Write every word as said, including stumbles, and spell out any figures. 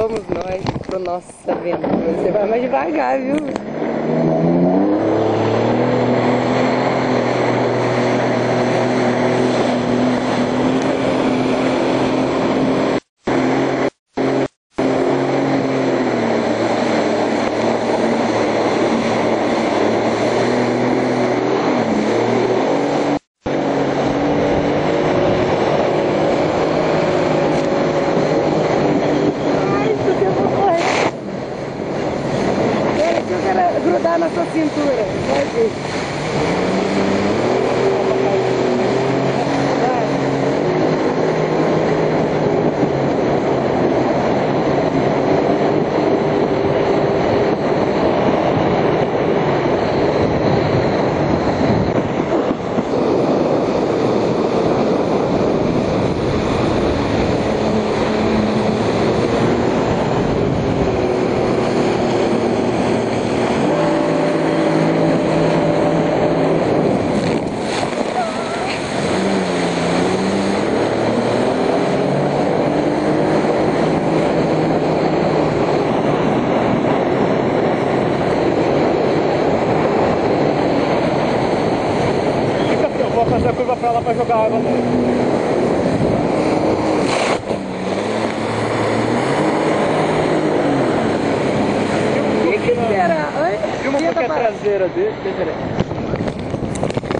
vamos nós pro nosso aventura. Você vai mais devagar, viu? Grudar na sua cintura. Vai ver. Vou fazer a curva pra lá pra jogar água nele. Tem que esperar. Filma porque é a traseira dele.